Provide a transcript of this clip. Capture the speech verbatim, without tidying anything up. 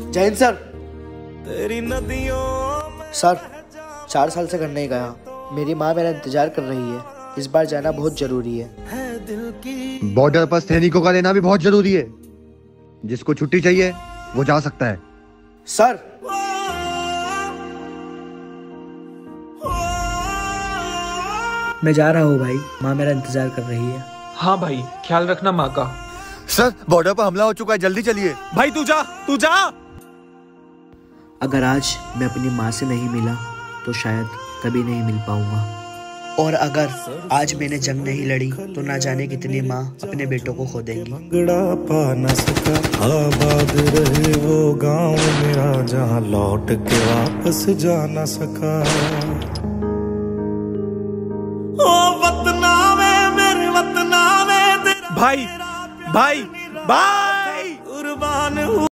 जय हिंद सर। तेरी नदियों सर, चार साल से घर नहीं गया। मेरी माँ मेरा इंतजार कर रही है। इस बार जाना बहुत जरूरी है। बॉर्डर पर सैनिकों का लेना भी बहुत जरूरी है। जिसको छुट्टी चाहिए वो जा सकता है। सर, मैं जा रहा हूँ भाई, माँ मेरा इंतजार कर रही है। हाँ भाई, ख्याल रखना माँ का। सर, बॉर्डर पर हमला हो चुका है, जल्दी चलिए। भाई तू जा, तू जा। अगर आज मैं अपनी माँ से नहीं मिला तो शायद कभी नहीं मिल पाऊंगा। और अगर आज मैंने जंग नहीं लड़ी तो ना जाने कितनी माँ अपने बेटों को खो देंगी। पा न सका, आबाद रहे वो गांव मेरा जहां लौट के वापस जा न सका। ओ वतना में मेरे वतना में तेरा भाई भाई भाई कुर्बान हूँ।